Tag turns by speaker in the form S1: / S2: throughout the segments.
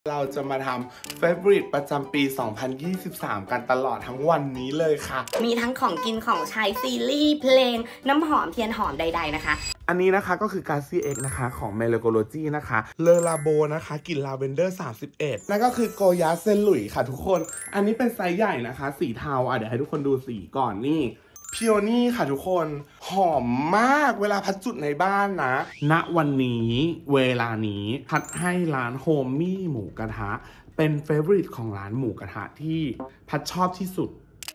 S1: เราจะมาทำ Favorite ประจำปี 2023 กันตลอดทั้งวันนี้เลยค่ะ
S2: มีทั้งของกินของใช้ซีรีส์เพลงน้ำหอมเทียนหอมใดๆนะคะ
S1: อันนี้นะคะก็คือ Garcia X นะคะของ Melogology นะคะเลอลาโบนะคะกลิ่นลาเวนเดอร์31นั่นก็คือโกยาเซนหลุยค่ะทุกคนอันนี้เป็นไซส์ใหญ่นะคะสีเทาเดี๋ยวให้ทุกคนดูสีก่อนนี่พิโอนี่ค่ะทุกคนหอมมากเวลาพัดจุดในบ้านนะณวันนี้เวลานี้พัดให้ร้านโฮมมี่หมูกระทะเป็นเฟเวอริตของร้านหมูกระทะที่พัดชอบที่สุด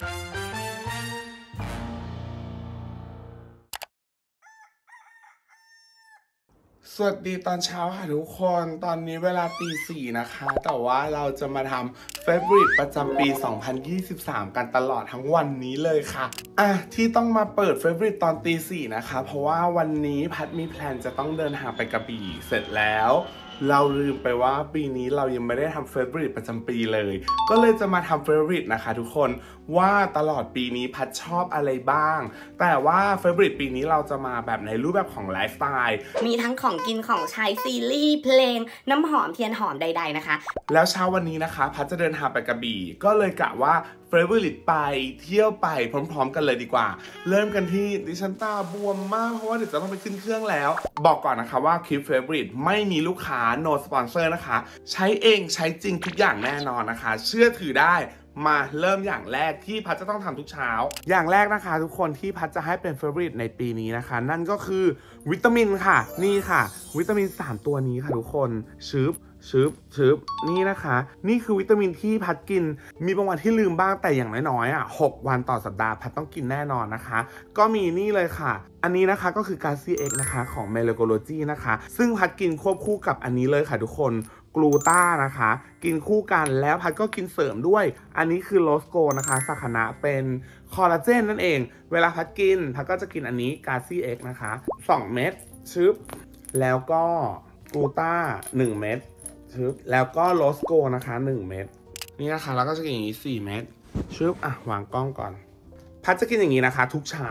S1: สวัสดีตอนเช้าค่ะทุกคนตอนนี้เวลาตี 4นะคะแต่ว่าเราจะมาทำ Favorite ประจำปี 2023 กันตลอดทั้งวันนี้เลยค่ะที่ต้องมาเปิด Favorite ตอนตี 4นะคะเพราะว่าวันนี้พัดมีแพลนจะต้องเดินทางไปกระบี่เสร็จแล้วเราลืมไปว่าปีนี้เรายังไม่ได้ทำ Favorite ประจำปีเลยก็เลยจะมาทำ Favorite นะคะทุกคนว่าตลอดปีนี้พัดชอบอะไรบ้างแต่ว่า Favorite ปีนี้เราจะมาแบบในรูปแบบของไลฟ์สไตล์
S2: มีทั้งของกินของใช้ซีรีส์เพลงน้ำหอมเทียนหอมใดๆนะคะ
S1: แล้วเช้าวันนี้นะคะพัดจะเดินทางไปกระบี่ก็เลยกะว่า Favorite ไปเที่ยวไปพร้อมๆกันเลยดีกว่าเริ่มกันที่ดิฉันตาบวมมากเพราะว่าเดี๋ยวจะต้องไปขึ้นเครื่องแล้วบอกก่อนนะคะว่าคลิป Favorite ไม่มีลูกค้า no sponsor นะคะใช้เองใช้จริงทุกอย่างแน่นอนนะคะเชื่อถือได้มาเริ่มอย่างแรกที่พัดจะต้องทำทุกเช้าอย่างแรกนะคะทุกคนที่พัดจะให้เป็น Favorite ในปีนี้นะคะนั่นก็คือวิตามินค่ะนี่ค่ะวิตามิน3ตัวนี้ค่ะทุกคนชึบนี่นะคะนี่คือวิตามินที่พัดกินมีบางวันที่ลืมบ้างแต่อย่างน้อยๆ6 วันต่อสัปดาห์พัดต้องกินแน่นอนนะคะก็มีนี่เลยค่ะอันนี้นะคะก็คือ Garcia X นะคะของ Melogology นะคะซึ่งพัดกินควบคู่กับอันนี้เลยค่ะทุกคนกลูต้านะคะกินคู่กันแล้วพัดก็กินเสริมด้วยอันนี้คือโลสโกนะคะสาขาเป็นคอลลาเจนนั่นเองเวลาพัดกินพัดก็จะกินอันนี้ Garcia X นะคะ2 เม็ดชึบแล้วก็กลูต้า1 เม็ดแล้วก็โลสโกนะคะ1 เม็ดนี่นะคะแล้วก็จะกินอย่างนี้4 เม็ดชึบวางกล้องก่อนพัดจะกินอย่างนี้นะคะทุกเช้า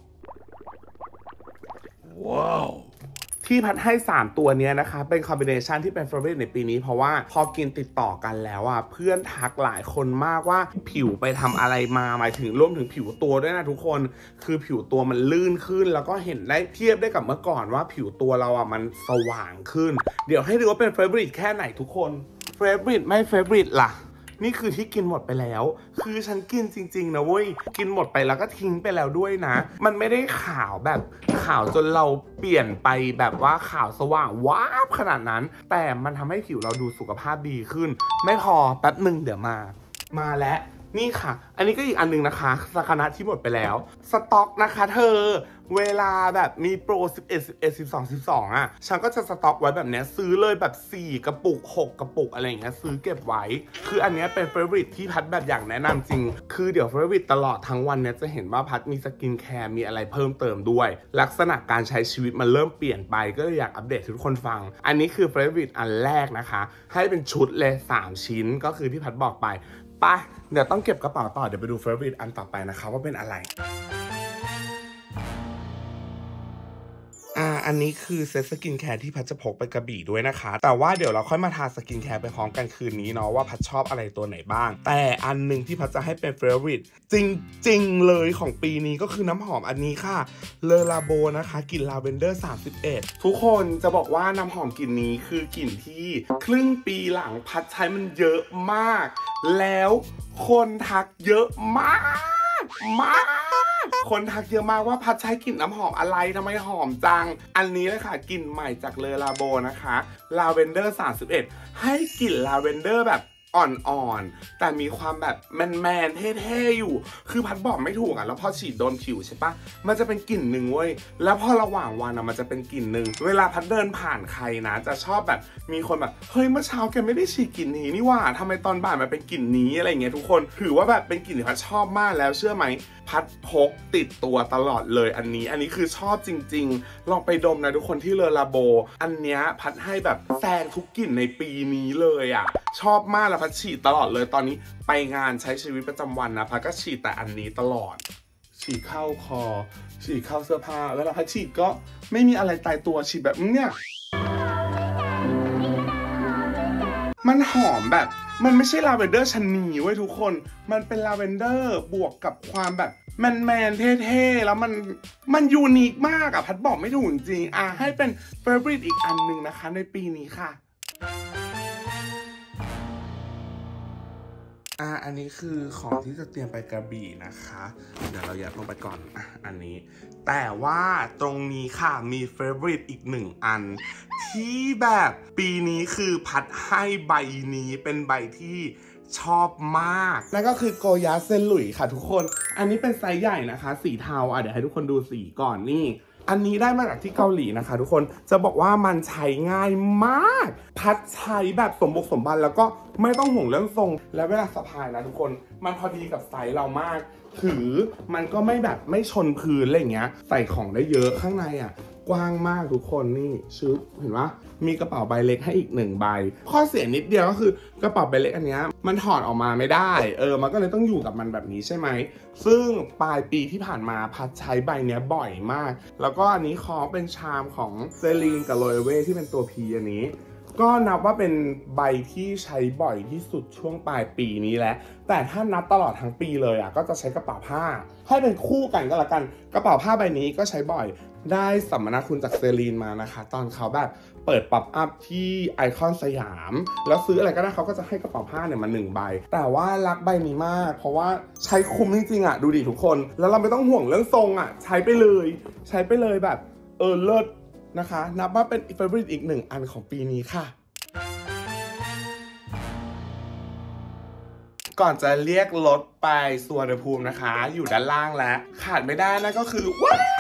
S1: ว้าวที่พัดให้3ตัวนี้นะคะเป็นคอมบิเนชันที่เป็นเฟเวอริตในปีนี้เพราะว่าพอกินติดต่อกันแล้วเพื่อนทักหลายคนมากว่าผิวไปทำอะไรมาหมายถึงรวมถึงผิวตัวด้วยนะทุกคนคือผิวตัวมันลื่นขึ้นแล้วก็เห็นได้เทียบได้กับเมื่อก่อนว่าผิวตัวเรามันสว่างขึ้นเดี๋ยวให้ดูว่าเป็นเฟเวอริตแค่ไหนทุกคนเฟเวอริตไม่เฟเวอริตล่ะนี่คือที่กินหมดไปแล้วคือฉันกินจริงๆนะเว้ยกินหมดไปแล้วก็ทิ้งไปแล้วด้วยนะมันไม่ได้ขาวแบบขาวจนเราเปลี่ยนไปแบบว่าขาวสว่างว้าบขนาดนั้นแต่มันทำให้ผิวเราดูสุขภาพดีขึ้นไม่พอแป๊บหนึ่งเดี๋ยวมาแล้วนี่ค่ะอันนี้ก็อีกอันนึงนะคะสาขาที่หมดไปแล้วสต็อกนะคะเธอเวลาแบบมีโปร11 12 12ฉันก็จะสต็อกไว้แบบนี้ซื้อเลยแบบ4 กระปุก6 กระปุกอะไรอย่างเงี้ยซื้อเก็บไว้คืออันนี้เป็นเฟเวอริตที่พัดแบบอย่างแนะนำจริงคือเดี๋ยวเฟเวอริตตลอดทั้งวันเนี้ยจะเห็นว่าพัดมีสกินแคร์มีอะไรเพิ่มเติมด้วยลักษณะการใช้ชีวิตมันเริ่มเปลี่ยนไปก็เลยอยากอัปเดตให้ทุกคนฟังอันนี้คือเฟเวอริตอันแรกนะคะให้เป็นชุดเลย3 ชิ้นก็คือที่พัดบอกไปเดี๋ยวต้องเก็บกระเป๋าต่อเดี๋ยวไปดูเฟเวอริตอันต่อไปนะคะว่าเป็นอะไรอันนี้คือเซตสกินแคร์ที่พัดจะพกไปกระบี่ด้วยนะคะแต่ว่าเดี๋ยวเราค่อยมาทาสกินแคร์ไปพร้อมกันคืนนี้เนาะว่าพัดชอบอะไรตัวไหนบ้างแต่อันนึงที่พัดจะให้เป็นเฟเวอริตจริงๆเลยของปีนี้ก็คือน้ำหอมอันนี้ค่ะเลอลาโบนะคะกลิ่นลาเวนเดอร์31ทุกคนจะบอกว่าน้ำหอมกลิ่นนี้คือกลิ่นที่ครึ่งปีหลังพัดใช้มันเยอะมากแล้วคนทักเยอะมากคนทักเยอะมากว่าพัดใช้กลิ่นน้ำหอมอะไรทำไมหอมจังอันนี้เลยค่ะกลิ่นใหม่จากเลอลาโบนะคะลาเวนเดอร์31ให้กลิ่นลาเวนเดอร์แบบอ่อนๆแต่มีความแบบแมนเท่ๆอยู่คือพัดบอกไม่ถูกแล้วพอฉีดโดนผิวใช่ปะมันจะเป็นกลิ่นหนึ่งเว้ยแล้วพอระหว่างวันมันจะเป็นกลิ่นหนึ่งเวลาพัดเดินผ่านใครนะจะชอบแบบมีคนแบบเฮ้ยเมื่อเช้าแกไม่ได้ฉีดกลิ่นนี้นี่ว่าทำไมตอนบ่ายมันเป็นกลิ่นนี้อะไรเงี้ยทุกคนถือว่าแบบเป็นกลิ่นที่พัดชอบมากแล้วเชื่อไหมพัดพกติดตัวตลอดเลยอันนี้คือชอบจริงๆลองไปดมนะทุกคนที่เลอลาโบอันเนี้ยพัดให้แบบแซงทุกกลิ่นในปีนี้เลยชอบมากแล้วพัดฉีดตลอดเลยตอนนี้ไปงานใช้ชีวิตประจำวันนะพัดก็ฉีดแต่อันนี้ตลอดฉีดเข้าคอฉีดเข้าเสื้อผ้าแล้วพัดฉีดก็ไม่มีอะไรตายตัวฉีดแบบเนี้ยมันหอมแบบมันไม่ใช่ลาเวนเดอร์ชนีเว้ยทุกคนมันเป็นลาเวนเดอร์บวกกับความแบบแมนเท่ๆแล้วมันยูนิคมากอะพัดบอกไม่ถูกจริงให้เป็นเฟเวอริตอีกอันหนึ่งนะคะในปีนี้ค่ะอันนี้คือของที่จะเตรียมไปกระบี่นะคะเดี๋ยวเรายัดลงไปก่อนอันนี้แต่ว่าตรงนี้ค่ะมีเฟเวอริตอีกหนึ่งอันที่แบบปีนี้คือพัดให้ใบนี้เป็นใบที่ชอบมากนั่นก็คือโกยาเซนหลุยค่ะทุกคนอันนี้เป็นไซส์ใหญ่นะคะสีเทาเดี๋ยวให้ทุกคนดูสีก่อนนี่อันนี้ได้มาจากที่เกาหลีนะคะทุกคนจะบอกว่ามันใช้ง่ายมากพัดใช้แบบสมบุกสมบันแล้วก็ไม่ต้องห่วงเรื่องทรงและเวลาสะพายนะทุกคนมันพอดีกับไซส์เรามากถือมันก็ไม่แบบไม่ชนพื้นอะไรเงี้ยใส่ของได้เยอะข้างในกว้างมากทุกคนนี่ชุดเห็นปะมีกระเป๋าใบเล็กให้อีก1ใบข้อเสียนิดเดียวก็คือกระเป๋าใบเล็กอันนี้มันถอดออกมาไม่ได้มันก็เลยต้องอยู่กับมันแบบนี้ใช่ไหมซึ่งปลายปีที่ผ่านมาพัดใช้ใบเนี้ยบ่อยมากแล้วก็อันนี้คอเป็นชามของเซรีนกับโรเวที่เป็นตัว P อันนี้ก็นับว่าเป็นใบที่ใช้บ่อยที่สุดช่วงปลายปีนี้แหละแต่ถ้านับตลอดทั้งปีเลยก็จะใช้กระเป๋าผ้าให้เป็นคู่กันก็แล้วกันกระเป๋าผ้าใบนี้ก็ใช้บ่อยได้สัมมนาคุณจากเซรีนมานะคะตอนเขาแบบเปิดป๊อปอัพที่ไอคอนสยามแล้วซื้ออะไรก็ได้เขาก็จะให้กระเป๋าผ้าเนี่ยมา1ใบแต่ว่ารักใบนี้มากเพราะว่าใช้คุ้มจริงๆดูดิทุกคนแล้วเราไม่ต้องห่วงเรื่องทรงใช้ไปเลยแบบเลิศนะคะนับว่าเป็นเฟเวอริตอีก1อันของปีนี้ค่ะก่อนจะเรียกรถไปสุวรรณภูมินะคะอยู่ด้านล่างแล้วขาดไม่ได้นั่นก็คือว้าย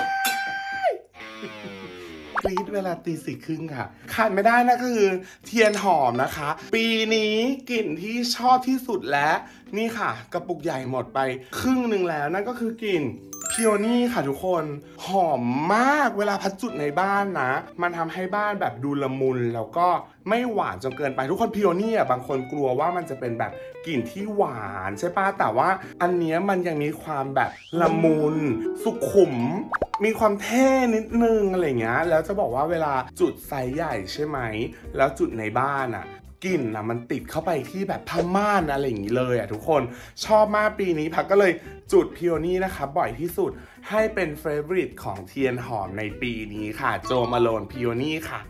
S1: กรี๊ดเวลาตี 4:30ค่ะขาดไม่ได้นะก็คือเทียนหอมนะคะปีนี้กลิ่นที่ชอบที่สุดและนี่ค่ะกระปุกใหญ่หมดไปครึ่งหนึ่งแล้วนั่นก็คือกลิ่นพิโอนี่ค่ะทุกคนหอมมากเวลาพัดจุดในบ้านนะมันทำให้บ้านแบบดูละมุนแล้วก็ไม่หวานจนเกินไปทุกคนพิโอนี่บางคนกลัวว่ามันจะเป็นแบบกลิ่นที่หวานใช่ปะแต่ว่าอันนี้มันยังมีความแบบละมุนสุขุมมีความเท่นิดนึงอะไรเงี้ยแล้วจะบอกว่าเวลาจุดไซส์ใหญ่ใช่ไหมแล้วจุดในบ้านกลิ่นมันติดเข้าไปที่แบบผ้าม่านอะไรอย่างนี้เลยทุกคนชอบมากปีนี้พักก็เลยจุดพิโอนี่นะคะบ่อยที่สุดให้เป็นเฟเวอริตของเทียนหอมในปีนี้ค่ะโจมาโลนพิโอนี่ค่ะ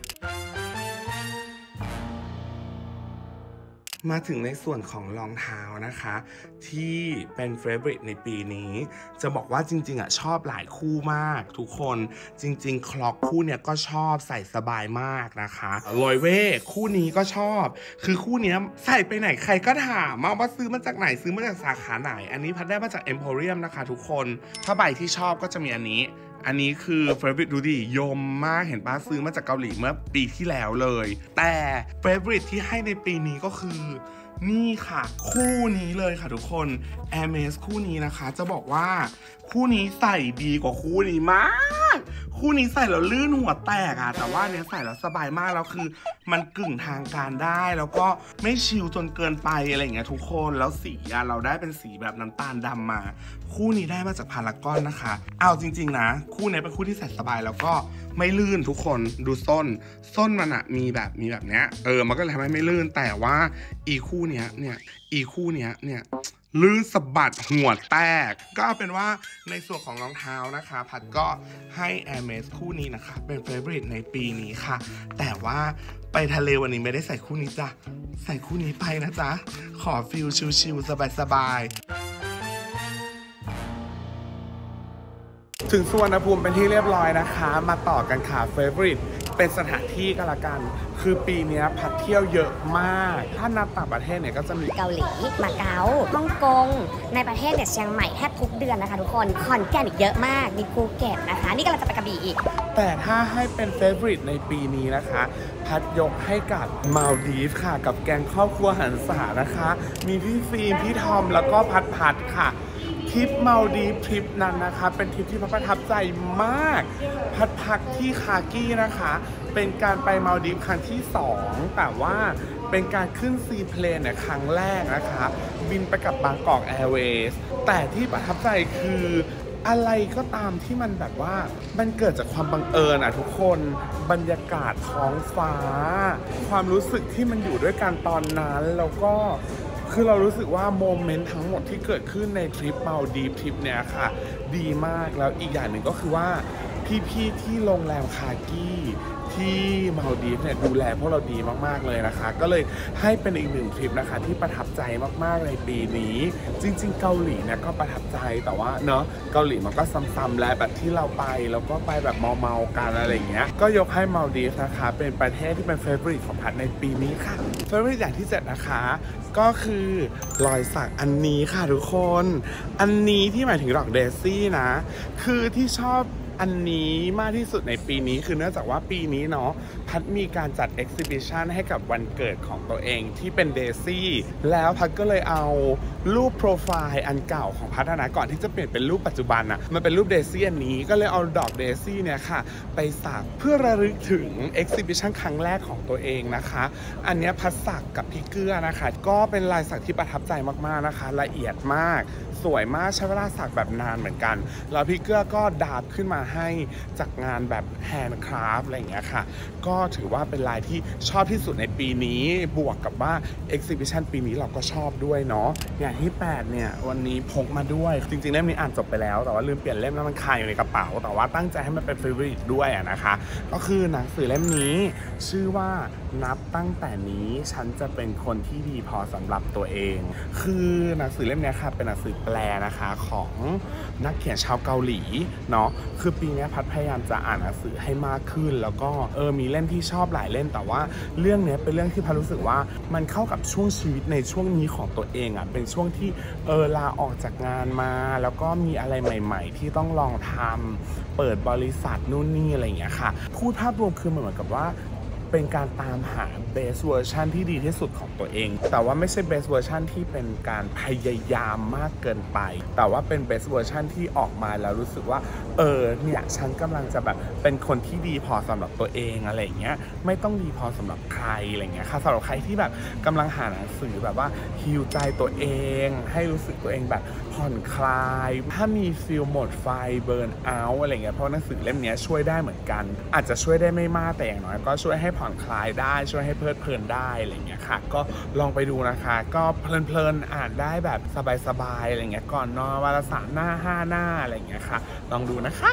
S1: มาถึงในส่วนของรองเท้านะคะที่เป็นเฟเวอริตในปีนี้จะบอกว่าจริงๆชอบหลายคู่มากทุกคนจริงๆคล็อกคู่เนี้ยก็ชอบใส่สบายมากนะคะลอยเว่คู่นี้ก็ชอบคือคู่เนี้ยใส่ไปไหนใครก็ถามว่าซื้อมาจากไหนซื้อมาจากสาขาไหนอันนี้พัดได้มาจาก Emporium นะคะทุกคนถ้าใบที่ชอบก็จะมีอันนี้คือเฟเวอริตดูดิยมมากเห็นปะซื้อมาจากเกาหลีเมื่อปีที่แล้วเลยแต่เฟเวอริตที่ให้ในปีนี้ก็คือนี่ค่ะคู่นี้เลยค่ะทุกคน Hermes คู่นี้นะคะจะบอกว่าคู่นี้ใส่ดีกว่าคู่นี้มากคู่นี้ใส่แล้วลื่นหัวแตกแต่ว่าเนี้ยใส่แล้วสบายมากแล้วคือมันกึ่งทางการได้แล้วก็ไม่ชิลจนเกินไปอะไรอย่างเงี้ยทุกคนแล้วสีเราได้เป็นสีแบบน้ำตาลดำมาคู่นี้ได้มาจากพารากอนนะคะเอาจริงๆนะคู่นี้เป็นคู่ที่ใส่สบายแล้วก็ไม่ลื่นทุกคนดูส้นมันมีแบบเนี้ยมันก็เลยทำให้ไม่ลื่นแต่ว่าอีคู่เนี้ยลื่นสะบัดหัวแตกก็เอาเป็นว่าในส่วนของรองเท้านะคะพัดก็ให้ Hermes คู่นี้นะคะเป็นเฟเวอริตในปีนี้ค่ะแต่ว่าไปทะเลวันนี้ไม่ได้ใส่คู่นี้จ้ะใส่คู่นี้ไปนะจ๊ะขอฟิลชิลๆสบายๆถึงสุวรรณภูมิเป็นที่เรียบร้อยนะคะมาต่อกันค่ะเฟเวอริตเป็นสถานที่กันละกันคือปีนี้พัดเที่ยวเยอะมากถ้านับต่างประเทศเนี่ยก็จะมี
S2: เกาหลีมาเก๊าฮ่องกงในประเทศเนี่ยเชียงใหม่แทบทุกเดือนนะคะทุกคนขอนแก่นอีกเยอะมากมีภูเก็ตนะคะนี่ก็เราจะไปกระบี่อีก
S1: แต่ถ้าให้เป็นเฟเวอริตในปีนี้นะคะพัดยกให้กับมาลดีฟค่ะกับแกงครอบครัวหันษานะคะมีพี่ฟิล์มพี่ทอมแล้วก็พัดค่ะทริปมาลดีฟทริปนั้นนะคะเป็นทริปที่ประทับใจมากพักที่คากี้นะคะเป็นการไปมาลดีฟครั้งที่2แต่ว่าเป็นการขึ้นซีเพลนครั้งแรกนะคะบินไปกับบางกอกแอร์เวย์แต่ที่ประทับใจคืออะไรก็ตามที่มันแบบว่ามันเกิดจากความบังเอิญทุกคนบรรยากาศท้องฟ้าความรู้สึกที่มันอยู่ด้วยกันตอนนั้นแล้วก็คือเรารู้สึกว่าโมเมนต์ทั้งหมดที่เกิดขึ้นในทริปมาลดีฟทริปเนี้ยค่ะดีมากแล้วอีกอย่างหนึ่งก็คือว่าพี่ๆที่โรงแรมคากี้ที่มาลดีฟเนี่ยดูแลพวกเราดีมากๆเลยนะคะก็เลยให้เป็นอีกหนึ่งทริปนะคะที่ประทับใจมากๆในปีนี้จริงๆเกาหลีเนี่ยก็ประทับใจแต่ว่าเนาะเกาหลีมันก็ซ้ำๆแล้วแบบที่เราไปแล้วก็ไปแบบเมาๆกันอะไรอย่างเงี้ยก็ยกให้มาลดีฟนะคะเป็นประเทศที่เป็นเฟเวอริตของพัดในปีนี้ค่ะเฟเวอริตอย่างที่7นะคะก็คือรอยสักอันนี้ค่ะทุกคนอันนี้ที่หมายถึงดอกเดซี่นะคือที่ชอบอันนี้มากที่สุดในปีนี้คือเนื่องจากว่าปีนี้เนาะพัดมีการจัดเอ็กซิบิชันให้กับวันเกิดของตัวเองที่เป็นเดซี่แล้วพัดก็เลยเอารูปโปรไฟล์อันเก่าของพัดนะก่อนที่จะเปลี่ยนเป็นรูปปัจจุบันนะมันเป็นรูปเดซี่อันนี้ก็เลยเอาดอกเดซี่เนี่ยค่ะไปสักเพื่อระลึกถึงเอ็กซิบิชันครั้งแรกของตัวเองนะคะอันนี้พัดสักกับพี่เกื้อนะคะก็เป็นลายสักที่ประทับใจมากๆนะคะละเอียดมากสวยมากใช้เวลาสักแบบนานเหมือนกันแล้วพี่เกื้อก็ดาบขึ้นมาให้จากงานแบบแฮนด์คราฟต์อะไรอย่างเงี้ยค่ะก็ถือว่าเป็นลายที่ชอบที่สุดในปีนี้บวกกับว่า Exhibition ปีนี้เราก็ชอบด้วยเนาะอย่างที่8เนี่ยวันนี้พกมาด้วยจริงๆเล่มนี้อ่านจบไปแล้วแต่ว่าลืมเปลี่ยนเล่มแล้วมันคาอยู่ในกระเป๋าแต่ว่าตั้งใจให้มันเป็นเฟเวอริตด้วยนะคะก็คือหนังสือเล่มนี้ชื่อว่านับตั้งแต่นี้ฉันจะเป็นคนที่ดีพอสำหรับตัวเองคือหนังสือเล่มนี้ค่ะเป็นหนังสือแปลนะคะของนักเขียนชาวเกาหลีเนาะคือปีนี้พัดพยายามจะอ่านหนังสือให้มากขึ้นแล้วก็มีเล่มที่ชอบหลายเล่มแต่ว่าเรื่องนี้เป็นเรื่องที่พัดรู้สึกว่ามันเข้ากับช่วงชีวิตในช่วงนี้ของตัวเองเป็นช่วงที่ลาออกจากงานมาแล้วก็มีอะไรใหม่ๆที่ต้องลองทำเปิดบริษัทนู่นนี่อะไรอย่างเงี้ยค่ะพูดภาพรวมคือเหมือนกับว่าเป็นการตามหา best version ที่ดีที่สุดของตัวเองแต่ว่าไม่ใช่ best version ที่เป็นการพยายามมากเกินไปแต่ว่าเป็น best version ที่ออกมาแล้วรู้สึกว่าเนี่ยฉันกำลังจะแบบเป็นคนที่ดีพอสำหรับตัวเองอะไรอย่างเงี้ยไม่ต้องดีพอสำหรับใครอะไรเงี้ยค่ะสำหรับใครที่แบบกำลังหาหนังสือแบบว่าฮีลใจตัวเองให้รู้สึกตัวเองแบบผ่อนคลายถ้ามีฟีลหมดไฟเบิร์นเอาท์อะไรเงี้ยเพราะหนังสือเล่มนี้ช่วยได้เหมือนกันอาจจะช่วยได้ไม่มากแต่อย่างน้อยก็ช่วยให้ผ่อนคลายได้ช่วยให้เพลิดเพลินได้อะไรเงี้ยค่ะก็ลองไปดูนะคะก็เพลินๆอ่านได้แบบสบายๆอะไรเงี้ยก่อนนอนวันละ3 หน้า 5 หน้าอะไรเงี้ยค่ะลองดูนะคะ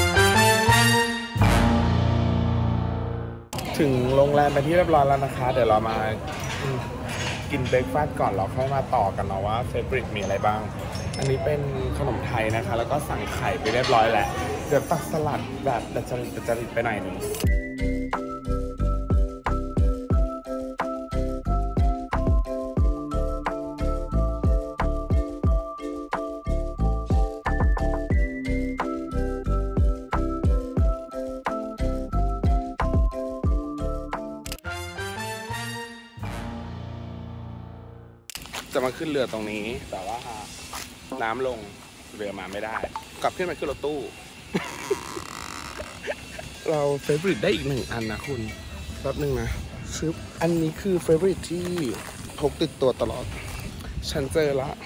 S1: ถึงโรงแรมไปที่เรียบร้อยแล้วนะคะเดี๋ยวเรามากินเบรคฟาสต์ก่อนเราค่อยมาต่อกันนะว่าเฟเวอริตมีอะไรบ้างอันนี้เป็นขนมไทยนะคะแล้วก็สั่งไข่ไปเรียบร้อยแล้วเดี๋ยวตักสลัดแบบดัดจริตไปหน่อยนึงจะมาขึ้นเรือตรงนี้แต่ว่าน้ำลงเรือมาไม่ได้กลับขึ้นมาขึ้นรถตู้ เราเฟเวอริตได้อีก1 อันนะคุณแป๊บนึงนะชึบอันนี้คือเฟเวอริตที่พกติดตัวตลอดฉันเจอละ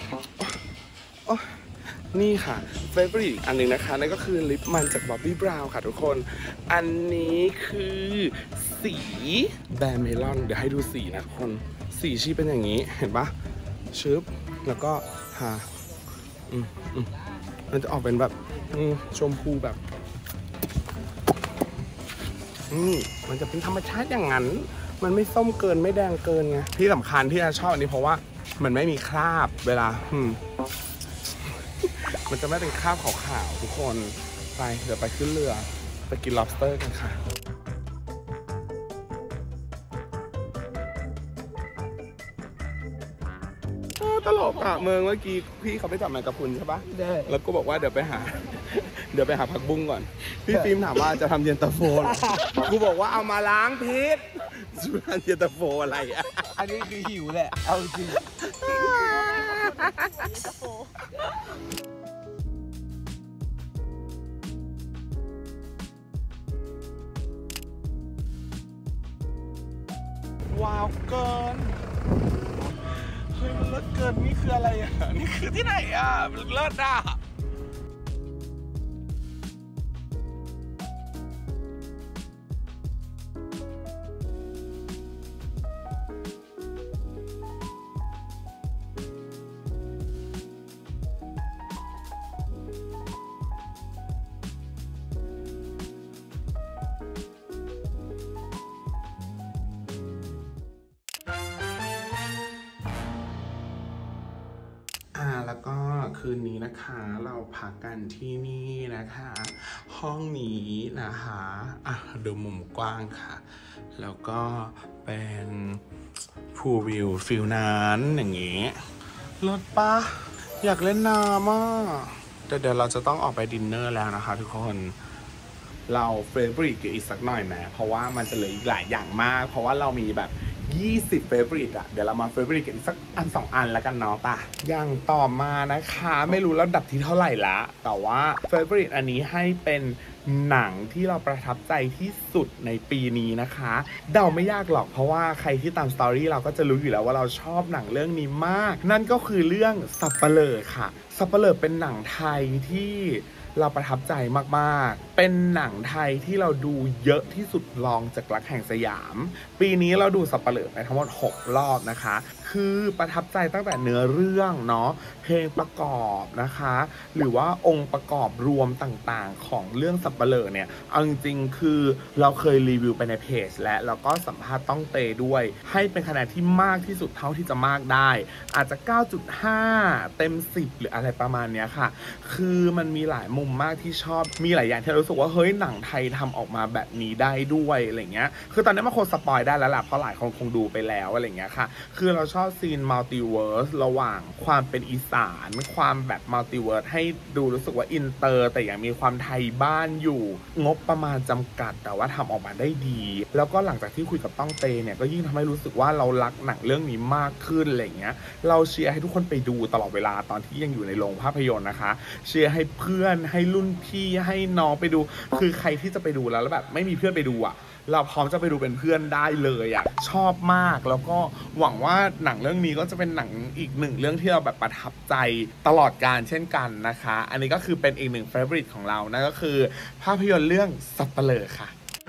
S1: นี่ค่ะเฟเวอริตอันหนึ่งนะคะนั่นก็คือลิปมันจากบ๊อบบี้บราวน์ค่ะทุกคนอันนี้คือสีแบร์เมลอนเดี๋ยวให้ดูสีนะทุกคนสีชีเป็นอย่างนี้เห็นปะชึบแล้วก็มันจะออกเป็นแบบชมพูแบบมันจะเป็นธรรมชาติอย่างนั้นมันไม่ส้มเกินไม่แดงเกินไงที่สำคัญที่ชอบอันนี้เพราะว่ามันไม่มีคราบเวลามันจะไม่เป็นคราบขาวๆทุกคนไปเดี๋ยวไปขึ้นเรือไปกิน lobster กันค่ะตลกเมืองเมื่อกี้พี่เขาไปจับแมงกะพรุนใช่ปะได้แล้วก็บอกว่าเดี๋ยวไปหาผักบุ้งก่อนพี่ฟิล์มถามว่าจะทำเย็นตาโฟกูบอกว่าเอามาล้างพิษจะทำเย็นตาโฟอะไร
S3: อันนี้คือหิวแหละเอาจริง
S1: ว้าวเกินเฮ้ยมันเลิศเกินนี่คืออะไรอ่ะนี่คือที่ไหนอ่ะมันเลิศอ่ะแล้วก็คืนนี้นะคะเราพักกันที่นี่นะคะ ห้องนี้นะคะดูมุมกว้างค่ะแล้วก็เป็นพูลวิวฟิลนั้นอย่างงี้รถปะอยากเล่นน้ำอ่ะเดี๋ยวเราจะต้องออกไปดินเนอร์แล้วนะคะทุกคนเราเฟเวอริตอีกสักหน่อยไหมเพราะว่ามันจะเหลืออีกหลายอย่างมากเพราะว่าเรามีแบบ20เฟเวอริตอ่ะเดี๋ยวเรามาเฟเวอริตกันอีกสักอัน2อันแล้วกันเนาะป่ะอย่างต่อมานะคะไม่รู้แล้วดับที่เท่าไหร่ละแต่ว่าเฟเวอริตอันนี้ให้เป็นหนังที่เราประทับใจที่สุดในปีนี้นะคะเดาไม่ยากหรอกเพราะว่าใครที่ตามสตอรี่เราก็จะรู้อยู่แล้วว่าเราชอบหนังเรื่องนี้มากนั่นก็คือเรื่องสัปเหร่อค่ะสัปเหร่อเป็นหนังไทยที่เราประทับใจมากๆเป็นหนังไทยที่เราดูเยอะที่สุดรองจากรักแห่งสยามปีนี้เราดูสัปเหร่อไปทั้งหมด6รอบนะคะคือประทับใจตั้งแต่เนื้อเรื่องเนาะเพลงประกอบนะคะหรือว่าองค์ประกอบรวมต่างๆของเรื่องสัปเหร่อเนี่ยเอาจริงๆคือเราเคยรีวิวไปในเพจแล้วก็สัมภาษณ์ต้องเตด้วยให้เป็นคะแนนที่มากที่สุดเท่าที่จะมากได้อาจจะ 9.5 เต็ม 10หรืออะไรประมาณนี้ค่ะคือมันมีหลายมุมมากที่ชอบมีหลายอย่างที่รู้สึกว่าเฮ้ยหนังไทยทำออกมาแบบนี้ได้ด้วยอะไรเงี้ยคือตอนนี้มันคงสปอยได้แล้วล่ะเพราะหลายคนคงดูไปแล้วอะไรเงี้ยค่ะคือเราชอบซีนมัลติเวิร์สระหว่างความเป็นอีสานความแบบมัลติเวิร์สให้ดูรู้สึกว่าอินเตอร์แต่ยังมีความไทยบ้านอยู่งบประมาณจำกัดแต่ว่าทำออกมาได้ดีแล้วก็หลังจากที่คุยกับต้องเตเนี่ยก็ยิ่งทำให้รู้สึกว่าเรารักหนังเรื่องนี้มากขึ้นอะไรเงี้ยเราเชียร์ให้ทุกคนไปดูตลอดเวลาตอนที่ยังอยู่ในโรงภาพยนตร์นะคะเชียร์ให้เพื่อนให้รุ่นพี่ให้น้องไปดูคือใครที่จะไปดูแล้วแบบไม่มีเพื่อนไปดูอ่ะเราพร้อมจะไปดูเป็นเพื่อนได้เลยอ่ะชอบมากแล้วก็หวังว่าหนังเรื่องนี้ก็จะเป็นหนังอีกหนึ่งเรื่องที่เราแบบประทับใจตลอดกาลเช่นกันนะคะอันนี้ก็คือเป็นอีกหนึ่งเฟเวอริตของเรานั่นก็คือภาพยนตร์เรื่องสัปเหร่อค่ะ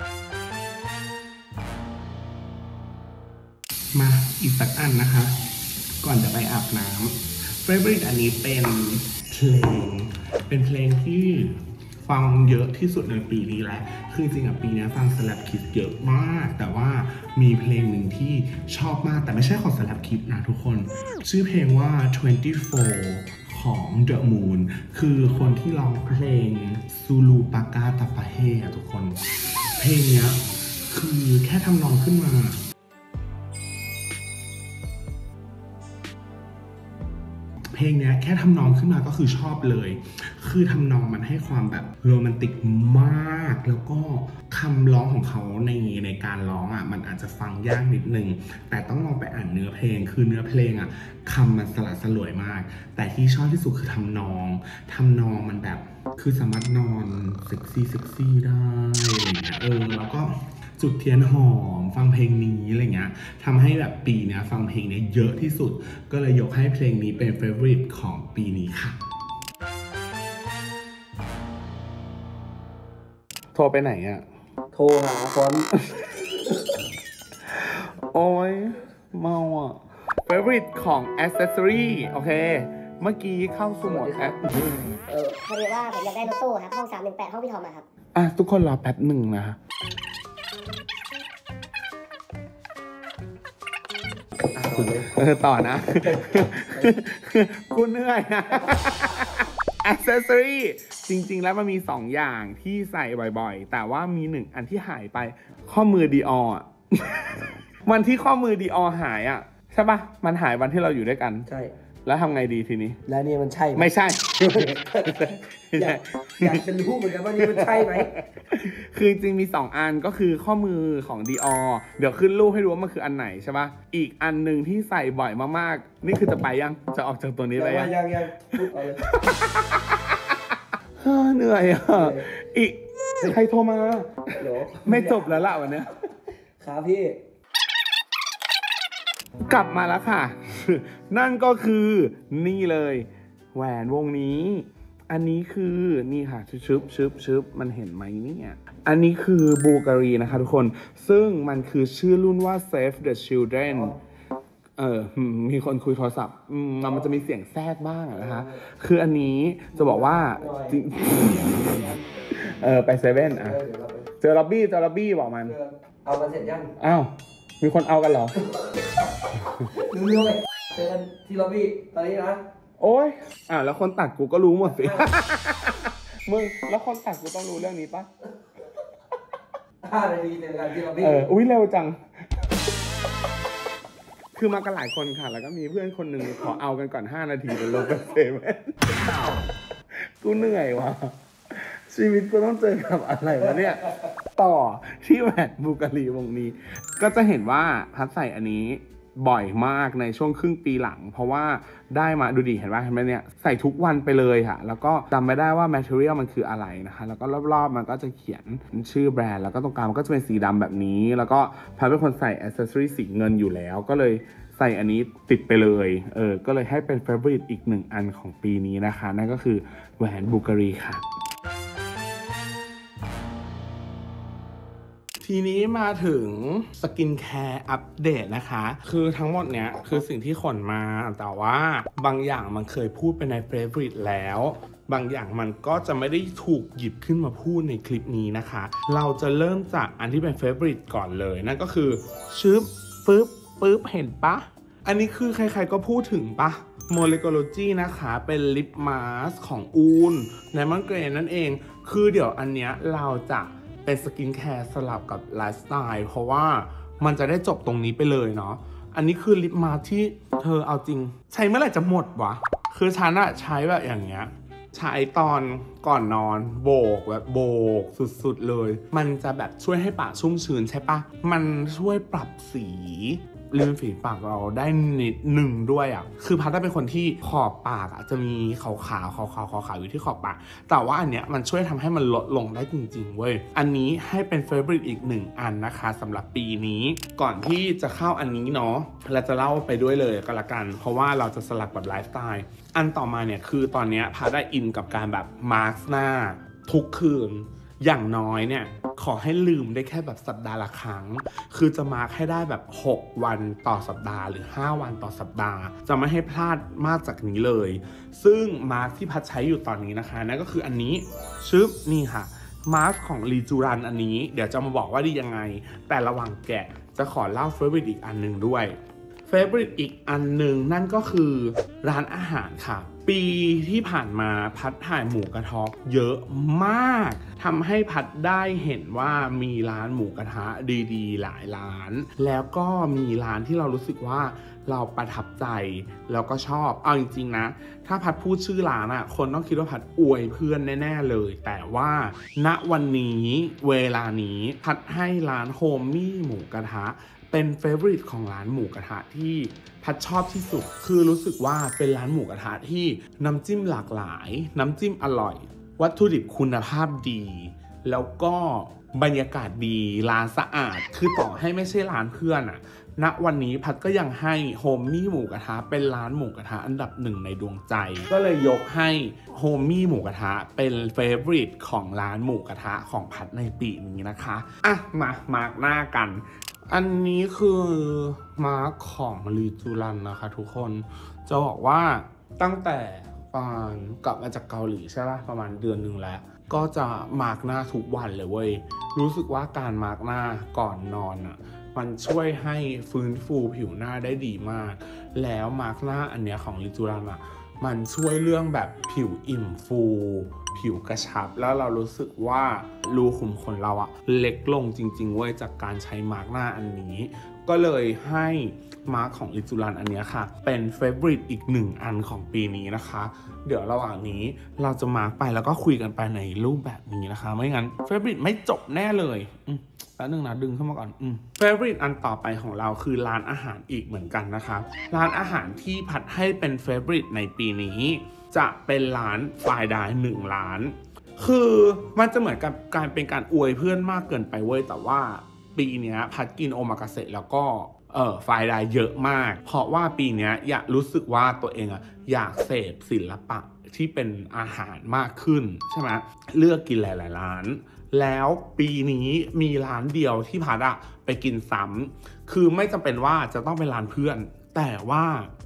S1: มาอีกสักอันนะคะก่อนจะไปอาบน้ำเฟเวอริตอันนี้เป็นเพลงที่ฟังเยอะที่สุดในปีนี้แหละคือจริงปีนี้ฟัง Slap Kids เยอะมากแต่ว่ามีเพลงหนึ่งที่ชอบมากแต่ไม่ใช่ของ Slap Kids นะทุกคนชื่อเพลงว่า 24 ของ The Moon คือคนที่ร้องเพลงซูลูปากาตาปาเฮทุกคนเพลงเนี้ยคือแค่ทำนองขึ้นมาเพลงนี้แค่ทำนองขึ้นมาก็คือชอบเลยคือทำนองมันให้ความแบบโรแมนติกมากแล้วก็คำร้องของเขาในการร้องอ่ะมันอาจจะฟังยากนิดนึงแต่ต้องลองไปอ่านเนื้อเพลงคือเนื้อเพลงอ่ะคำมันสละสลวยมากแต่ที่ชอบที่สุดคือทำนองมันแบบคือสามารถนอนเซ็กซี่ได้อะไรเงี้ยแล้วก็จุดเทียนหอมฟังเพลงนี้อะไรเงี้ยทำให้แบบปีนี้ฟังเพลงนี้เยอะที่สุดก็เลยยกให้เพลงนี้เป็นเฟเวอริตของปีนี้ค่ะโทรไปไหนอ่ะ
S3: โทรหาฟอนต์
S1: โอ้ยเมาอ่ะเฟเวอริตของ accessory โอเคเมื่อกี้เข้าสู่โหมดแอป
S2: พอดีว่าผมอยากได้รถตู้ครับห้อง318ห้องพี่ทอมครับ
S1: ทุกคนรอแป๊บหนึ่งนะต่อนะกูเหนื่อยนะ accessory จริงๆแล้วมันมี2อย่างที่ใส่บ่อยๆแต่ว่ามี1อันที่หายไปข้อมือ Dior อ่ะ วันที่ข้อมือ Dior หายอ่ะใช่ปะมันหายวันที่เราอยู่ด้วยกันใช่แล้วทำไงดีทีนี้
S3: แล้วนี่มันใช่
S1: ไม่ใช่
S3: อยากจะรู้เหมือนกันว่านี่มันใช่ไหม
S1: คือจริงมี2อันก็คือข้อมือของ Dior เดี๋ยวขึ้นรูปให้ดูว่ามันคืออันไหนใช่ปะอีกอันหนึ่งที่ใส่บ่อยมากๆนี่คือจะไปยังจะออกจากตัวนี้ไป
S3: ยังพูดเอาเลย
S1: เหนื่อยอ่ะอีกใครโทรมาไม่จบแล้วล่ะวันนี้
S3: ครับพี่
S1: กลับมาแล้วค่ะ นั่นก็คือนี่เลยแหวนวงนี้อันนี้คือนี่ค่ะชึบมันเห็นไหมเนี่ยอันนี้คือบูการีนะคะทุกคนซึ่งมันคือชื่อรุ่นว่า Save the Children มีคนคุยโทรศัพท์มันจะมีเสียงแทรกบ้างนะคะคืออันนี้จะบอกว่าไปเซเว่นเจอล็อบบี้บอกมัน
S3: เอามาเสร็จยัง
S1: อ้าวมีคนเอากันเหรอ
S3: เรื่อยๆเจอกันที่ล็อบบี้ตอนนี้นะ
S1: โโอ๊ยแล้วคนตัดกูก็รู้หมดสิ มึงแล้วคนตัดกูต้องรู้เรื่องนี้ปะ
S3: 5 นาทีในการที่เราพี่
S1: อุ้ยเร็วจัง คือมากันหลายคนค่ะแล้วก็มีเพื่อนคนหนึ่งขอเอากันก่อน5 นาทีเป็นลบเป็นเซเว่นกูเหนื่อยว่ะชีวิตกูต้องเจอกับอะไรวะเนี่ยต่อที่แหวนบูการีวงนี้ก็จะเห็นว่าพัดใส่อันนี้บ่อยมากในช่วงครึ่งปีหลังเพราะว่าได้มาดูดิเห็นไหมเนี่ยใส่ทุกวันไปเลยค่ะแล้วก็จำไม่ได้ว่า material มันคืออะไรนะคะแล้วก็รอบๆมันก็จะเขียนชื่อแบรนด์แล้วก็ตรงกลางมันก็จะเป็นสีดำแบบนี้แล้วก็พัดเป็นคนใส่ accessory สีเงินอยู่แล้วก็เลยใส่อันนี้ติดไปเลยก็เลยให้เป็น favorite อีก1 อันของปีนี้นะคะนั่นก็คือแหวนบูการีค่ะทีนี้มาถึงสกินแคร์อัปเดตนะคะคือทั้งหมดเนี้ยคือสิ่งที่ขนมาแต่ว่าบางอย่างมันเคยพูดไปในเฟเวอริตแล้วบางอย่างมันก็จะไม่ได้ถูกหยิบขึ้นมาพูดในคลิปนี้นะคะเราจะเริ่มจากอันที่เป็นเฟเวอริตก่อนเลยนั่นก็คือชึบปึ๊บเห็นปะอันนี้คือใครๆก็พูดถึงปะMolecology นะคะเป็นลิปมาสของอูนไดมอนด์เกรย์นั่นเองคือเดี๋ยวอันเนี้ยเราจะเป็นสกินแคร์สลับกับไลฟ์สไตล์เพราะว่ามันจะได้จบตรงนี้ไปเลยเนาะอันนี้คือลิปมาสที่เธอเอาจริงใช้เมื่อไหร่จะหมดวะคือฉันอะใช้แบบอย่างเงี้ยใช้ตอนก่อนนอนโบกสุดๆเลยมันจะแบบช่วยให้ปากชุ่มชื้นใช่ปะมันช่วยปรับสีริมฝีปากเราได้นิดหนึ่งด้วยอ่ะคือพัดเป็นคนที่ขอบปากอ่ะจะมีขาวอยู่ที่ขอบปากแต่ว่าอันเนี้ยมันช่วยทำให้มันลดลงได้จริงๆเว้ยอันนี้ให้เป็นเฟเวอริตอีก1 อันนะคะสำหรับปีนี้ก่อนที่จะเข้าอันนี้เนาะเราจะเล่าไปด้วยเลยก็แล้วกันเพราะว่าเราจะสลับกับไลฟ์สไตล์อันต่อมาเนี่ยคือตอนเนี้ยพัดได้อินกับการแบบมาร์คหน้าทุกคืนอย่างน้อยเนี่ยขอให้ลืมได้แค่แบบสัปดาห์ละครั้งคือจะมาร์คให้ได้แบบ6 วันต่อสัปดาห์หรือ5 วันต่อสัปดาห์จะไม่ให้พลาดมากจากนี้เลยซึ่งมาร์คที่พัดใช้อยู่ตอนนี้นะคะนั่นก็คืออันนี้นี่ค่ะมาร์คของรีจูรันอันนี้เดี๋ยวจะมาบอกว่าดียังไงแต่ระหว่างแกะจะขอเล่าเฟเวอริตอีกอันหนึ่งด้วยเฟเวอริตอีกอันหนึ่งนั่นก็คือร้านอาหารค่ะปีที่ผ่านมาพัดถ่ายหมูกระทะเยอะมากทำให้พัดได้เห็นว่ามีร้านหมูกระทะดีๆหลายร้านแล้วก็มีร้านที่เรารู้สึกว่าเราประทับใจแล้วก็ชอบเอาจริงๆนะถ้าพัดพูดชื่อร้านอ่ะคนต้องคิดว่าพัดอวยเพื่อนแน่ๆเลยแต่ว่าณวันนี้เวลานี้พัดให้ร้านโฮมมี่หมูกระทะเป็นเฟเวอริตของร้านหมูกระทะที่พัดชอบที่สุดคือรู้สึกว่าเป็นร้านหมูกระทะที่น้ำจิ้มหลากหลายน้ำจิ้มอร่อยวัตถุดิบคุณภาพดีแล้วก็บรรยากาศดีร้านสะอาดคือต่อให้ไม่ใช่ร้านเพื่อนอะณวันนี้พัดก็ยังให้โฮมมี่หมูกระทะเป็นร้านหมูกระทะอันดับ1ในดวงใจก็เลยยกให้โฮมมี่หมูกระทะเป็นเฟเวอริตของร้านหมูกระทะของพัดในปีนี้นะคะมาร์กหน้ากันอันนี้คือมาร์คของรีจูรันนะคะทุกคนจะบอกว่าตั้งแต่ตอนกลับมาจากเกาหลีใช่ป่ะประมาณเดือนหนึ่งแล้วก็จะมาร์กหน้าทุกวันเลยเว้ยรู้สึกว่าการมาร์กหน้าก่อนนอนอ่ะมันช่วยให้ฟื้นฟูผิวหน้าได้ดีมากแล้วมาร์กหน้าอันเนี้ยของรีจูรันอ่ะมันช่วยเรื่องแบบผิวอิ่มฟูผิวกระชับแล้วเรารู้สึกว่ารูขุมขนเราอะเล็กลงจริงๆเว้ยจากการใช้มาร์กหน้าอันนี้ก็เลยให้มาร์กของริจูรันอันนี้ค่ะเป็นเฟเวอริตอีก1 อันของปีนี้นะคะเดี๋ยวระหว่างนี้เราจะมาร์กไปแล้วก็คุยกันไปในรูปแบบนี้นะคะไม่งั้นเฟเวอริตไม่จบแน่เลยแป๊บนึงนะดึงเข้ามาก่อนเฟเวอริตอันต่อไปของเราคือร้านอาหารอีกเหมือนกันนะคะร้านอาหารที่พัดให้เป็นเฟเวอริตในปีนี้จะเป็นร้านไฟน์ไดน์1 ร้านคือมันจะเหมือนกับการเป็นการอวยเพื่อนมากเกินไปเว้ยแต่ว่าปีนี้พัดกินโอมากาเสะแล้วก็ไฟน์ไดน์เยอะมากเพราะว่าปีนี้อยากรู้สึกว่าตัวเองอยากเสพศิลปะที่เป็นอาหารมากขึ้นใช่ไหมเลือกกินหลายๆร้านแล้วปีนี้มีร้านเดียวที่พัดไปกินซ้ำคือไม่จำเป็นว่าจะต้องเป็นร้านเพื่อนแต่ว่า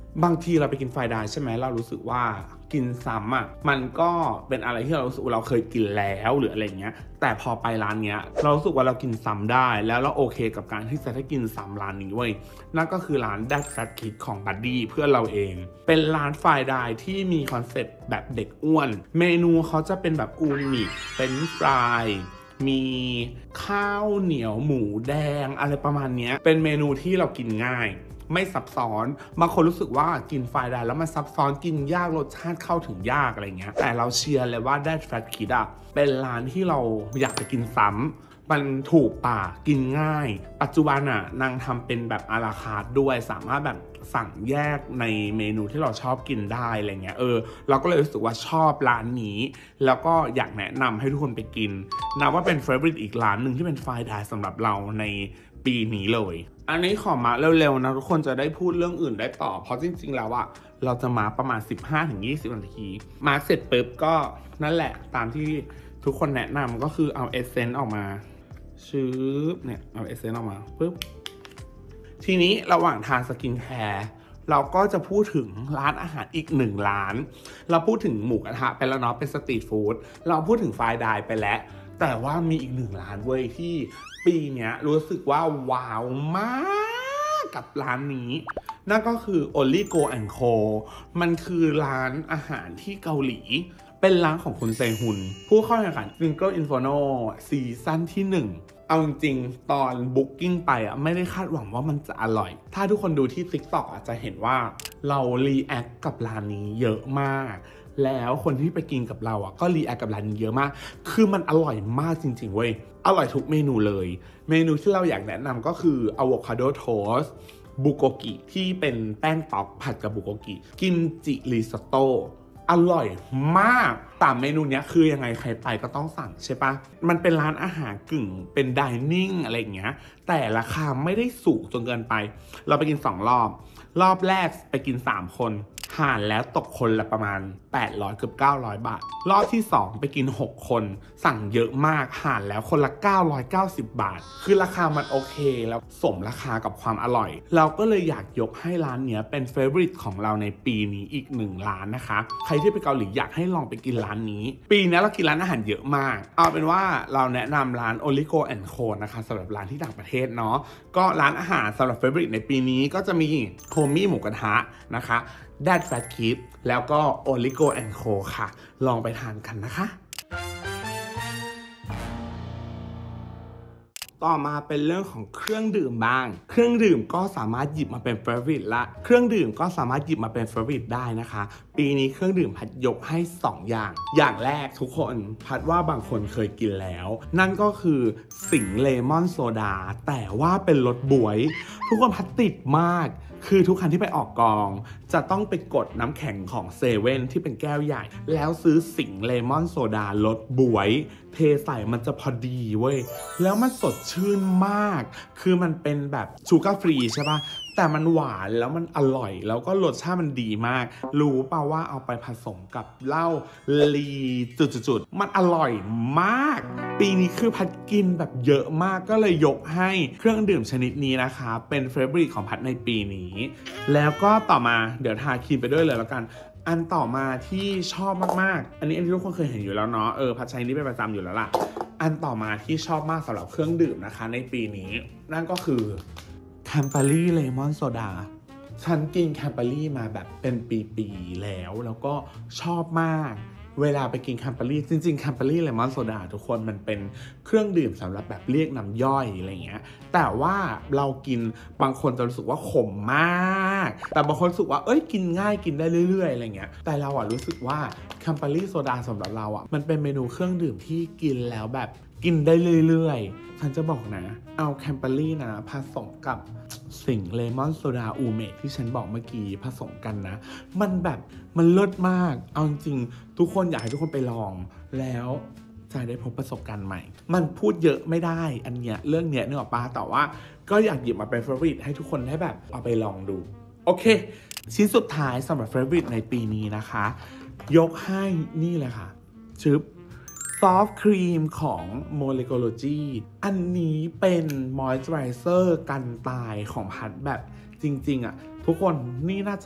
S1: บางทีเราไปกินไฟน์ไดน์ใช่ไหมเรารู้สึกว่ากินซ้ำอ่ะมันก็เป็นอะไรที่เรารู้สึกว่าเราเคยกินแล้วหรืออะไรเงี้ยแต่พอไปร้านเนี้ยเรารู้สึกว่าเรากินซ้ำได้แล้วเราโอเคกับการที่จะได้กินซ้ำร้านนี้เว้ยนั่นก็คือร้าน That Fat Kid ของบัดดี้เพื่อนเราเองเป็นร้านไฟน์ไดน์ที่มีคอนเซ็ปต์แบบเด็กอ้วนเมนูเขาจะเป็นแบบอูนิเป็นฟรายมีข้าวเหนียวหมูแดงอะไรประมาณนี้เป็นเมนูที่เรากินง่ายไม่ซับซ้อนบางคนรู้สึกว่ากินไฟน์ไดน์แล้วมันซับซ้อนกินยากรสชาติเข้าถึงยากอะไรเงี้ยแต่เราเชียร์เลยว่า That Fat Kid อ่ะเป็นร้านที่เราอยากไปกินซ้ำมันถูกปากกินง่ายปัจจุบันอ่ะนางทำเป็นแบบอาราคาร์ทด้วยสามารถแบบสั่งแยกในเมนูที่เราชอบกินได้อะไรเงี้ยเราก็เลยรู้สึกว่าชอบร้านนี้แล้วก็อยากแนะนำให้ทุกคนไปกินนับว่าเป็นเฟเวอริตอีกร้านหนึ่งที่เป็นไฟน์ไดน์สำหรับเราในปีนี้เลยอันนี้ขอมาเร็วๆนะทุกคนจะได้พูดเรื่องอื่นได้ต่อเพราะจริงๆแล้วอะเราจะมาประมาณ 15-20 นาทีมาเสร็จปุ๊บก็นั่นแหละตามที่ทุกคนแนะนำก็คือเอาเอสเซนต์ออกมาชื้อเนี่ยเอาเอสเซนต์ออกมาปุ๊บทีนี้ระหว่างทานสกินแคร์เราก็จะพูดถึงร้านอาหารอีก1ร้านเราพูดถึงหมูกระทะไปแล้วเนาะเป็นสตรีทฟู้ดเราพูดถึงไฟน์ไดน์ไปแล้วแต่ว่ามีอีก1ร้านเว้ยที่ปีนี้รู้สึกว่าว้าวมากกับร้านนี้นั่นก็คือ Only Go & Co มันคือร้านอาหารที่เกาหลีเป็นร้านของคุณเซฮุนผู้เข้าแข่งขัน Single Inferno ซีซั่นที่1เอาจริงๆตอนบุ๊กกิ้งไปอ่ะไม่ได้คาดหวังว่ามันจะอร่อยถ้าทุกคนดูที่ TikTok อาจจะเห็นว่าเรารีแอคกับร้านนี้เยอะมากแล้วคนที่ไปกินกับเราอ่ะก็รีแอคกับร้านนี้เยอะมากคือมันอร่อยมากจริงๆเว้ยอร่อยทุกเมนูเลยเมนูที่เราอยากแนะนำก็คืออะโวคาโดโทสต์บุโกกิที่เป็นแป้งต๊อกผัดกับบุโกกิกิมจิริซอตโต้อร่อยมากแต่เมนูนี้คือยังไงใครไปก็ต้องสั่งใช่ปะมันเป็นร้านอาหารกึ่งเป็นไดนิ่งอะไรอย่างเงี้ยแต่ราคาไม่ได้สูงจนเกินไปเราไปกิน2รอบแรกไปกิน3คนหารแล้วตกคนละประมาณ800เกือบ900 บาทรอบที่2ไปกิน6คนสั่งเยอะมากหารแล้วคนละ990 บาทคือราคามันโอเคแล้วสมราคากับความอร่อยเราก็เลยอยากยกให้ร้านเนี้ยเป็นเฟเวอริตของเราในปีนี้อีก1ร้านนะคะใครที่ไปเกาหลีอยากให้ลองไปกินร้านนี้ปีนี้เรากินร้านอาหารเยอะมากเอาเป็นว่าเราแนะนำร้าน Only Go & Co นะคะสำหรับร้านที่ต่างประเทศเนาะก็ร้านอาหารสำหรับเฟเวอริตในปีนี้ก็จะมีโฮมี่หมูกระทะนะคะThat Fat Kid แล้วก็ Only Go & Co ค่ะลองไปทานกันนะคะต่อมาเป็นเรื่องของเครื่องดื่มบ้างเครื่องดื่มก็สามารถหยิบมาเป็นเฟเวอริตละเครื่องดื่มก็สามารถหยิบมาเป็นเฟเวอริตได้นะคะปีนี้เครื่องดื่มพัดยกให้2อย่างแรกทุกคนพัดว่าบางคนเคยกินแล้วนั่นก็คือสิงห์เลมอนโซดาแต่ว่าเป็นรสบ๊วยทุกคนพัดติดมากคือทุกครั้งที่ไปออกกองจะต้องไปกดน้ำแข็งของเซเว่นที่เป็นแก้วใหญ่แล้วซื้อสิงห์เลมอนโซดารสบ๊วยเทใส่มันจะพอดีเว้ยแล้วมันสดชื่นมากคือมันเป็นแบบชูการ์ฟรีใช่ปะแต่มันหวานแล้วมันอร่อยแล้วก็รสชาติมันดีมากรู้ป่าว่าเอาไปผสมกับเหล้าลีจุดๆมันอร่อยมากปีนี้คือพัดกินแบบเยอะมากก็เลยยกให้เครื่องดื่มชนิดนี้นะคะเป็นเฟเวอริตของพัดในปีนี้แล้วก็ต่อมาเดี๋ยวทาครีมไปด้วยเลยแล้วกันอันต่อมาที่ชอบมากๆอันนี้ทุกคนเคยเห็นอยู่แล้วเนาะพัดใช้นี้เป็นประจำอยู่แล้วล่ะอันต่อมาที่ชอบมากสำหรับเครื่องดื่มนะคะในปีนี้นั่นก็คือแคมเปอรี่เลมอนโซดาฉันกินแคมเปอรี่มาแบบเป็นปีๆแล้วก็ชอบมากเวลาไปกินแคมเปอรี่จริงๆแคมเปอรี่เลมอนโซดาทุกคนมันเป็นเครื่องดื่มสำหรับแบบเรียกน้ำย่อยอะไรเงี้ยแต่ว่าเรากินบางคนจะรู้สึกว่าขมมากแต่บางคนรู้สึกว่ากินง่ายกินได้เรื่อยๆอะไรเงี้ยแต่เรารู้สึกว่าแคมเปอรี่โซดาสำหรับเรามันเป็นเมนูเครื่องดื่มที่กินแล้วแบบกินได้เรื่อยๆฉันจะบอกนะเอาแคมเปอรี่นะผสมกับสิงห์เลมอนโซดาอูเมะที่ฉันบอกเมื่อกี้ผสมกันนะมันแบบมันเลิศมากเอาจริงทุกคนอยากให้ทุกคนไปลองแล้วจะได้พบประสบการณ์ใหม่มันพูดเยอะไม่ได้อันเนี้ยเรื่องเนี้ยนึกออกปะแต่ว่าก็อยากหยิบมาเป็นเฟเวอริตให้ทุกคนได้แบบเอาไปลองดูโอเคชิ้นสุดท้ายสำหรับเฟเวอริตในปีนี้นะคะยกให้นี่เลยค่ะชึบซอฟต์ครีมของ Molecology อันนี้เป็นมอยส์เจอไรเซอร์กันตายของพัดแบบจริงๆทุกคนนี่น่าจะ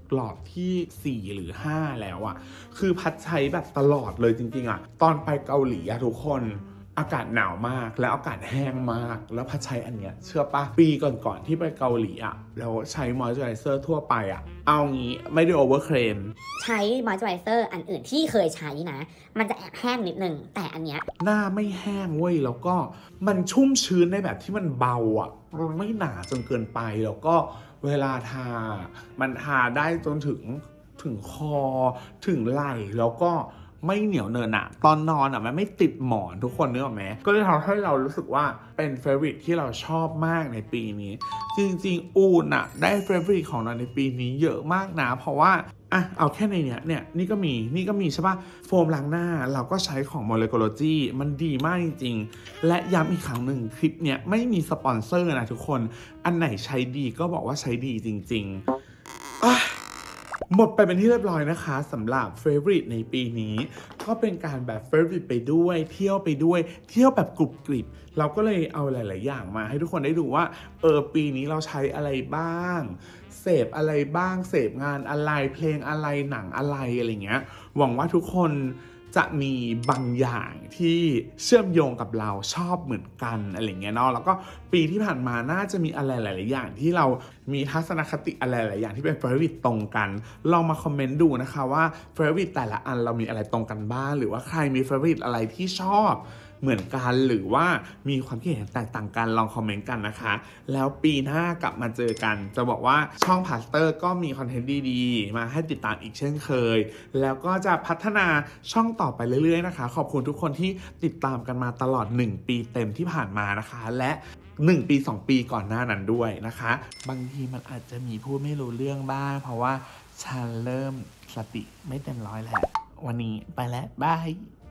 S1: หลอดที่4หรือ5แล้วอะคือพัดใช้แบบตลอดเลยจริงๆอะตอนไปเกาหลีอะทุกคนอากาศหนาวมากแล้วอากาศแห้งมากแล้วพัดใช้อันเนี้ยเชื่อปะปีก่อนๆที่ไปเกาหลีอะแล้วใช้มอยส์เจอไรเซอร์ทั่วไปอะเอางี้ไม่ได้โอเวอร์เคลม
S2: ใช้มอยส์เจอไรเซอร์อันอื่นที่เคยใช้นะมันจะแอบแห้งนิดนึงแต่อันเนี้ย
S1: หน้าไม่แห้งเว้ยแล้วก็มันชุ่มชื้นในแบบที่มันเบาอ่ะมันไม่หนาจนเกินไปแล้วก็เวลาทามันทาได้จนถึงคอถึงไหล่แล้วก็ไม่เหนียวเนอะหนะตอนนอนอ่ะมันไม่ติดหมอนทุกคนนึกออกไหมก็เลยทำให้เรารู้สึกว่าเป็นเฟเวอริตที่เราชอบมากในปีนี้จริงๆอูนอ่ะได้เฟเวอริตของเราในปีนี้เยอะมากนะเพราะว่าเอาแค่ในเนี้ยนี่ก็มีใช่ป่ะโฟมล้างหน้าเราก็ใช้ของ Molecology มันดีมากจริงๆและย้ำอีกครั้งหนึ่งคลิปเนี้ยไม่มีสปอนเซอร์นะทุกคนอันไหนใช้ดีก็บอกว่าใช้ดีจริงๆหมดไปเป็นที่เรียบร้อยนะคะสำหรับ Favorite ในปีนี้ก็เป็นการแบบ Favorite ไปด้วยเที่ยวไปด้วยเที่ยวแบบกรุบกริบเราก็เลยเอาหลายๆอย่างมาให้ทุกคนได้ดูว่าปีนี้เราใช้อะไรบ้างเสพอะไรบ้างเสพงานอะไรเพลงอะไรหนังอะไรเงี้ยหวังว่าทุกคนจะมีบางอย่างที่เชื่อมโยงกับเราชอบเหมือนกันอะไรเงี้ยเนาะแล้วก็ปีที่ผ่านมาน่าจะมีอะไรหลายๆอย่างที่เรามีทัศนคติอะไรหลายอย่างที่เป็น favorite ตรงกันลองมาคอมเมนต์ดูนะคะว่า favorite แต่ละอันเรามีอะไรตรงกันบ้างหรือว่าใครมี favorite อะไรที่ชอบเหมือนกันหรือว่ามีความคิดเห็นแตกต่างกันลองคอมเมนต์กันนะคะแล้วปีหน้ากลับมาเจอกันจะบอกว่าช่องพาสเตอร์ก็มีคอนเทนต์ดีๆมาให้ติดตามอีกเช่นเคยแล้วก็จะพัฒนาช่องต่อไปเรื่อยๆนะคะขอบคุณทุกคนที่ติดตามกันมาตลอด1ปีเต็มที่ผ่านมานะคะและ1ปี2ปีก่อนหน้านั้นด้วยนะคะบางทีมันอาจจะมีพูดไม่รู้เรื่องบ้างเพราะว่าฉันเริ่มสติไม่เต็มร้อยแล้ววันนี้ไปแล้วบาย